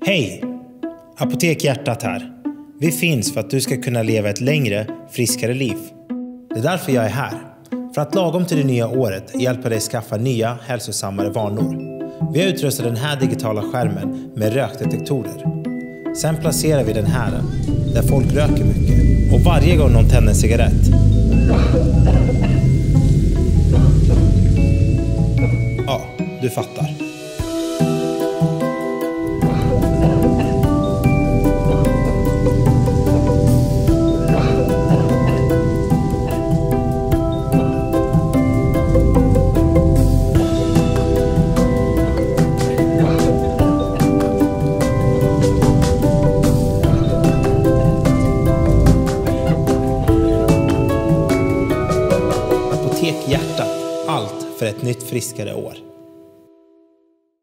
Hej! Apotek Hjärtat här. Vi finns för att du ska kunna leva ett längre, friskare liv. Det är därför jag är här. För att lagom till det nya året hjälpa dig skaffa nya, hälsosammare vanor. Vi har utrustat den här digitala skärmen med rökdetektorer. Sen placerar vi den här där folk röker mycket. Och varje gång någon tänder en cigarett. Ja, du fattar. Apotek Hjärtat. Allt för ett nytt friskare år.